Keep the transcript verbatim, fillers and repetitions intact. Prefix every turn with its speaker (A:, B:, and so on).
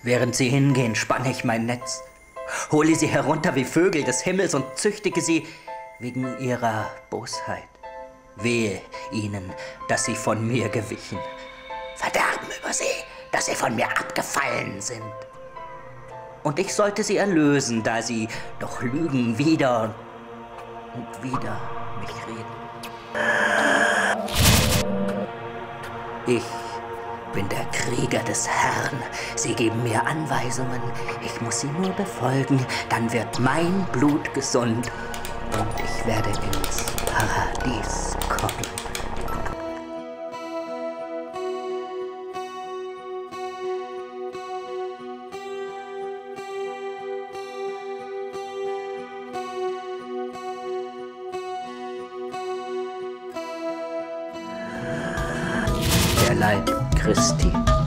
A: Während sie hingehen, spanne ich mein Netz, hole sie herunter wie Vögel des Himmels und züchtige sie wegen ihrer Bosheit. Wehe ihnen, dass sie von mir gewichen. Verderben über sie, dass sie von mir abgefallen sind. Und ich sollte sie erlösen, da sie doch lügen wieder und wieder mich reden. Ich bin der Krieger des Herrn. Sie geben mir Anweisungen. Ich muss sie nur befolgen. Dann wird mein Blut gesund und ich werde ins Paradies kommen. Der Leib Christi.